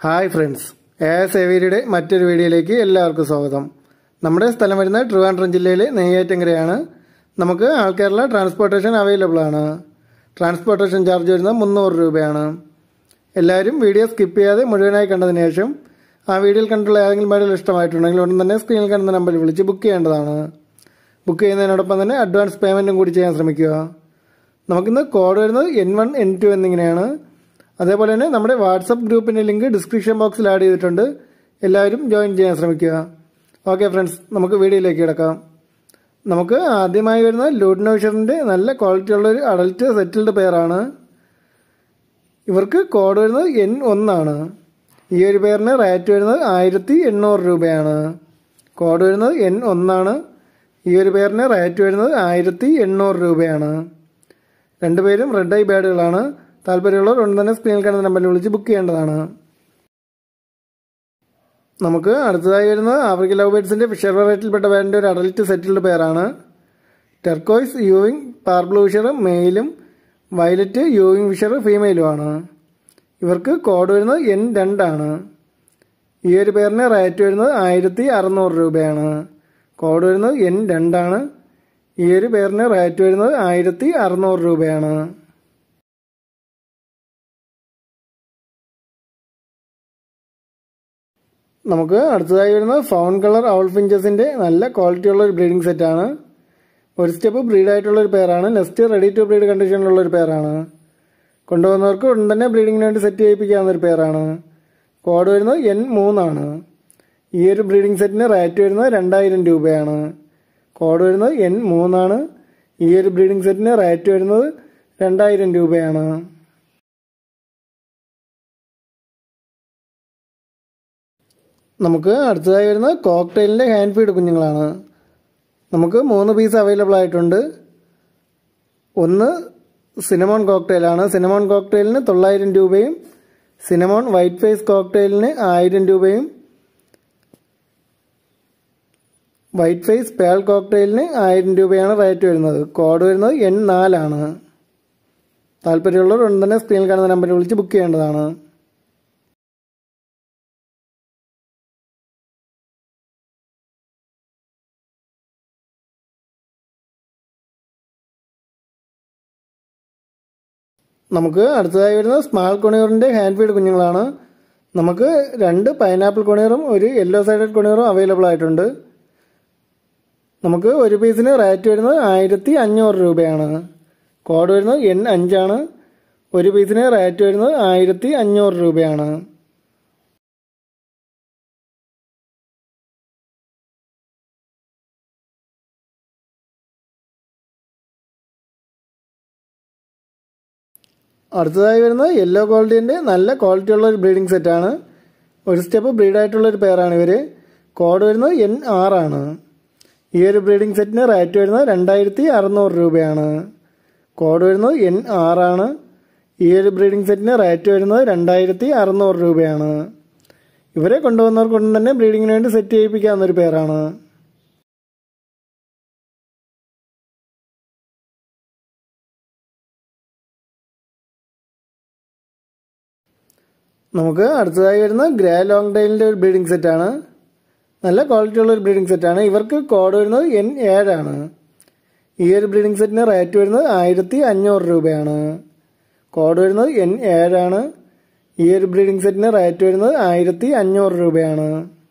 Hi friends, സേവരിയുടെ മറ്റൊരു വീഡിയോയിലേക്ക് എല്ലാവർക്കും സ്വാഗതം. നമ്മുടെ സ്ഥലം വരുന്ന ട്രിവാൻഡ്രം ജില്ലയിലെ നെയ്യാറ്റിൻകരയാണ്. നമുക്ക് ആൾ കേരള ട്രാൻസ്പോർട്ടേഷൻ അവൈലബിൾ ആണ്. ട്രാൻസ്പോർട്ടേഷൻ ചാർജ് വരുന്നത് 300 രൂപയാണ്. എല്ലാവരും വീഡിയോ സ്കിപ്പ് ചെയ്യാതെ മുഴുവനായി കണ്ടതിന് ശേഷം ആ വീഡിയോയിൽ കണ്ടുള്ള ഏതെങ്കിലും മോഡൽ ഇഷ്ടമായിട്ടുണ്ടെങ്കിൽ ഉടൻ തന്നെ സ്ക്രീനിൽ കാണുന്ന നമ്പറിൽ വിളിച്ച് ബുക്ക് ചെയ്യേണ്ടതാണ്. ബുക്ക് ചെയ്യുന്നതിനോടൊപ്പം തന്നെ അഡ്വാൻസ് പേയ്മെൻറ്റും കൂടി ചെയ്യാൻ ശ്രമിക്കുക. നമുക്കിന്ന് കോഡ് വരുന്നത് N1 N2 എന്നിങ്ങനെയാണ്. അതേപോലെ തന്നെ നമ്മുടെ വാട്സപ്പ് ഗ്രൂപ്പിൻ്റെ ലിങ്ക് ഡിസ്ക്രിപ്ഷൻ ബോക്സിൽ ആഡ് ചെയ്തിട്ടുണ്ട്. എല്ലാവരും ജോയിൻ ചെയ്യാൻ ശ്രമിക്കുക. ഓക്കെ ഫ്രണ്ട്സ്, നമുക്ക് വീഡിയോയിലേക്ക് കിടക്കാം. നമുക്ക് ആദ്യമായി വരുന്ന ലൂഡ്നോഷറിൻ്റെ നല്ല ക്വാളിറ്റി ഉള്ളൊരു അഡൽറ്റ് സെറ്റിൽഡ് പെയറാണ്. ഇവർക്ക് കോഡ് വരുന്നത് N1 ആണ്. ഈ ഒരു പെയറിന് റേറ്റ് വരുന്നത് 1800 രൂപയാണ്. കോഡ് വരുന്നത് N1 ആണ്. ഈ ഒരു പെയറിന് റേറ്റ് വരുന്നത് 1800 രൂപയാണ്. രണ്ടുപേരും റെഡ് ഐ ബാഡുകളാണ്. താല്പര്യമുള്ളവർ ഉടൻ തന്നെ സ്ക്രീനിൽ കാണുന്ന നമ്പറിൽ വിളിച്ച് ബുക്ക് ചെയ്യേണ്ടതാണ്. നമുക്ക് അടുത്തതായി വരുന്നത് ആഫ്രിക്കൻ ലവ് ബേർഡ്സിൻ്റെ ഫിഷർ വെറൈറ്റിയിൽപ്പെട്ട പേരിൻ്റെ ഒരു അഡൽറ്റ് സെറ്റിൽഡ് പെയറാണ്. ടെർക്കോയ്സ് യൂവിങ് പാർബിൾ ഫിഷർ മെയിലും വയലറ്റ് യൂവിങ് ഫിഷർ ഫീമെയിലുമാണ്. ഇവർക്ക് കോഡ് വരുന്നത് N2 ആണ്. ഈ ഒരു പെയറിന് റേറ്റ് വരുന്നത് 1600 രൂപയാണ്. കോഡ് വരുന്നത് N2 ആണ്. ഈ ഒരു പെയറിന് റേറ്റ് വരുന്നത് 1600 രൂപയാണ്. നമുക്ക് അടുത്തതായി വരുന്നത് ഫൗൺ കളർ ഔൾ ഫിഞ്ചസിൻ്റെ നല്ല ക്വാളിറ്റിയുള്ള ഒരു ബ്രീഡിംഗ് സെറ്റാണ്. ഒരു സ്റ്റെപ്പ് ബ്രീഡായിട്ടുള്ളൊരു പെയറാണ്. നെക്സ്റ്റ് റെഡി ടു ബ്രീഡ് കണ്ടീഷനിലുള്ളൊരു പെയറാണ്. കൊണ്ടുവന്നവർക്ക് ഉടൻ തന്നെ ബ്രീഡിങ്ങിന് വേണ്ടി സെറ്റ് ചെയ്യിപ്പിക്കാവുന്നൊരു പെയറാണ്. കോഡ് വരുന്നത് N3 ആണ്. ഈ ഒരു ബ്രീഡിംഗ് സെറ്റിന് റേറ്റ് വരുന്നത് 2000 രൂപയാണ്. കോഡ് വരുന്നത് N3 ആണ്. ഈ ഒരു ബ്രീഡിംഗ് സെറ്റിന് റേറ്റ് വരുന്നത് 2000 രൂപയാണ്. നമുക്ക് അടുത്തതായി വരുന്നത് കോക്ടെയിലിൻ്റെ ഹാൻഡ് ഫീഡ് കുഞ്ഞുങ്ങളാണ്. നമുക്ക് 3 പീസ് അവൈലബിൾ ആയിട്ടുണ്ട്. ഒന്ന് സിനമോൺ കോക്ടെയിലാണ്. സിനമോൺ കോക്ടെയിലിന് 900 രൂപയും സിനമോൺ വൈറ്റ് ഫേസ് കോക്ടെയിലിന് 1000 രൂപയും വൈറ്റ് ഫേസ് പേൾ കോക്ടെയിലിന് 1000 രൂപയാണ് റേറ്റ് വരുന്നത്. കോഡ് വരുന്നത് N4 ആണ്. താല്പര്യമുള്ളവർ ഉടൻ തന്നെ സ്ക്രീനിൽ കാണുന്ന നമ്പറിൽ വിളിച്ച് ബുക്ക് ചെയ്യേണ്ടതാണ്. നമുക്ക് അടുത്തതായി വരുന്നത് സ്മാൾ കൊണിയറിൻ്റെ ഹാൻഡ് ഫീഡ് കുഞ്ഞുങ്ങളാണ്. നമുക്ക് 2 പൈനാപ്പിൾ കൊണിയറും ഒരു യെല്ലോ സൈഡഡ് കൊണിയറും അവൈലബിൾ ആയിട്ടുണ്ട്. നമുക്ക് ഒരു പീസിന് റേറ്റ് വരുന്നത് 1500 രൂപയാണ്. കോഡ് വരുന്നത് N5 ആണ്. ഒരു പീസിന് റേറ്റ് വരുന്നത് 1500 രൂപയാണ്. അടുത്തതായി വരുന്നത് യെല്ലോ ഗോൾഡിൻ്റെ നല്ല ക്വാളിറ്റി ഉള്ള ഒരു ബ്രീഡിംഗ് സെറ്റാണ്. ഒരു സ്റ്റെപ്പ് ബ്രീഡായിട്ടുള്ളൊരു പെയറാണ് ഇവർ. കോഡ് വരുന്നത് N6 ആണ്. ഈ ഒരു ബ്രീഡിംഗ് സെറ്റിന് റേറ്റ് വരുന്നത് 2600 രൂപയാണ്. കോഡ് വരുന്നത് N6 ആണ്. ഈ ഒരു ബ്രീഡിംഗ് സെറ്റിന് റേറ്റ് വരുന്നത് 2600 രൂപയാണ്. ഇവരെ കൊണ്ടുവന്നവർക്കൊന്നും തന്നെ ബ്രീഡിങ്ങിന് വേണ്ടി സെറ്റ് ചെയ്യിപ്പിക്കാവുന്നൊരു പെയറാണ്. നമുക്ക് അടുത്തതായി വരുന്ന ഗ്രേ ലോങ് ടൈലിൻ്റെ ഒരു ബ്രീഡിംഗ് സെറ്റാണ്. നല്ല ക്വാളിറ്റി ഉള്ള ഒരു ബ്രീഡിംഗ് സെറ്റാണ്. ഇവർക്ക് കോഡ് വരുന്നത് N7 ആണ്. ഈ ഒരു ബ്രീഡിംഗ് സെറ്റിന് റേറ്റ് വരുന്നത് 1500 രൂപയാണ്. കോഡ് വരുന്നത് N7 ആണ്. ഈ ഒരു ബ്രീഡിംഗ് സെറ്റിന് റേറ്റ് വരുന്നത് 1500 രൂപയാണ്.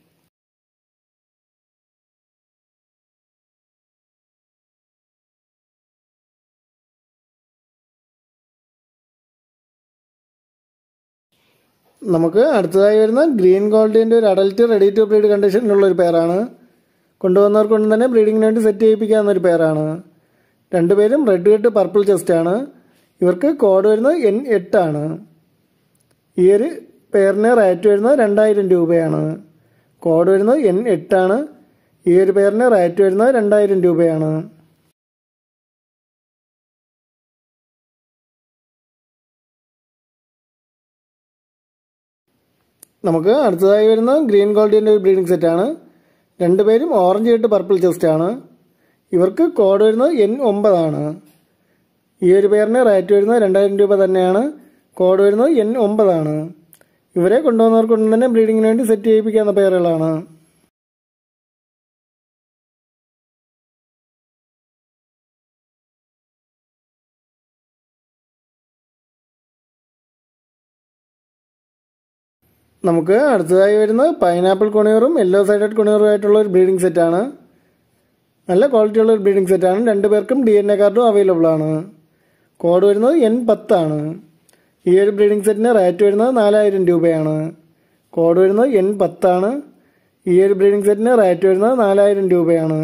നമുക്ക് അടുത്തതായി വരുന്ന ഗ്രീൻ ഗോൾഡിൻ്റെ ഒരു അഡൽറ്റ് റെഡി ടു ബ്രീഡ് കണ്ടീഷനിലുള്ള ഒരു പെയറാണ്. കൊണ്ടുവന്നവർക്കൊന്നും തന്നെ ബ്രീഡിങ്ങിന് വേണ്ടി സെറ്റ് ചെയ്യിപ്പിക്കാവുന്ന ഒരു പെയറാണ്. രണ്ടുപേരും റെഡ് വിത്ത് പർപ്പിൾ ചെസ്റ്റ് ആണ്. ഇവർക്ക് കോഡ് വരുന്നത് N8 ആണ്. ഈ ഒരു പെയറിന് റേറ്റ് വരുന്നത് 2000 രൂപയാണ്. കോഡ് വരുന്നത് N8 ആണ്. ഈ ഒരു പെയറിന് റേറ്റ് വരുന്നത് 2000 രൂപയാണ്. നമുക്ക് അടുത്തതായി വരുന്ന ഗ്രീൻ ഗോൾഡിൻ്റെ ഒരു ബ്രീഡിംഗ് സെറ്റാണ്. രണ്ടുപേരും ഓറഞ്ച് വിത്ത് പർപ്പിൾ ചെസ്റ്റ് ആണ്. ഇവർക്ക് കോഡ് വരുന്നത് N9 ആണ്. ഈ ഒരു പെയറിന് റേറ്റ് വരുന്നത് 2000 രൂപ തന്നെയാണ്. കോഡ് വരുന്നത് N9 ആണ്. ഇവരെ കൊണ്ടുവന്നവർക്കൊന്നും തന്നെ ബ്രീഡിങ്ങിന് വേണ്ടി സെറ്റ് ചെയ്യിപ്പിക്കാവുന്ന പെയറുകളാണ്. നമുക്ക് അടുത്തതായി വരുന്നത് പൈനാപ്പിൾ കൊണിയറും യെല്ലോ സൈഡഡ് കൊണിയറും ആയിട്ടുള്ള ഒരു ബ്രീഡിംഗ് സെറ്റാണ്. നല്ല ക്വാളിറ്റിയുള്ള ഒരു ബ്രീഡിംഗ് സെറ്റാണ്. 2 പേർക്കും DNA കാർഡും അവൈലബിൾ ആണ്. കോഡ് വരുന്നത് N10 ആണ്. ഈ ഒരു ബ്രീഡിംഗ് സെറ്റിന് റേറ്റ് വരുന്നത് 4000 രൂപയാണ്. കോഡ് വരുന്നത് N10 ആണ്. ഈ ഒരു ബ്രീഡിംഗ് സെറ്റിന് റേറ്റ് വരുന്നത് 4000 രൂപയാണ്.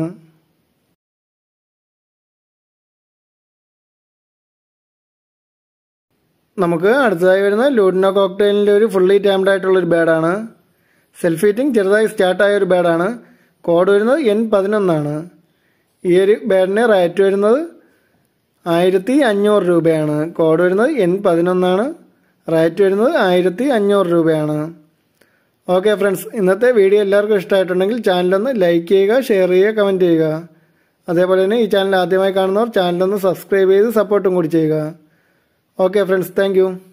നമുക്ക് അടുത്തതായി വരുന്ന ലൂഡിനോ കോക്ടെയിലിൻ്റെ ഒരു ഫുള്ളി ടാംഡ് ആയിട്ടുള്ളൊരു ബേഡാണ്. സെൽഫ് ഈറ്റിംഗ് ചെറുതായി സ്റ്റാർട്ടായ ഒരു ബേഡാണ്. കോഡ് വരുന്നത് N11 ആണ്. ഈ ഒരു ബേഡിന് റേറ്റ് വരുന്നത് 1500 രൂപയാണ്. കോഡ് വരുന്നത് N11 ആണ്. റേറ്റ് വരുന്നത് 1500 രൂപയാണ്. ഓക്കെ ഫ്രണ്ട്സ്, ഇന്നത്തെ വീഡിയോ എല്ലാവർക്കും ഇഷ്ടമായിട്ടുണ്ടെങ്കിൽ ചാനലൊന്ന് ലൈക്ക് ചെയ്യുക, ഷെയർ ചെയ്യുക, കമൻറ്റ് ചെയ്യുക. അതേപോലെ തന്നെ ഈ ചാനൽ ആദ്യമായി കാണുന്നവർ ചാനലൊന്ന് സബ്സ്ക്രൈബ് ചെയ്ത് സപ്പോർട്ടും കൂടി ചെയ്യുക. Okay friends, thank you.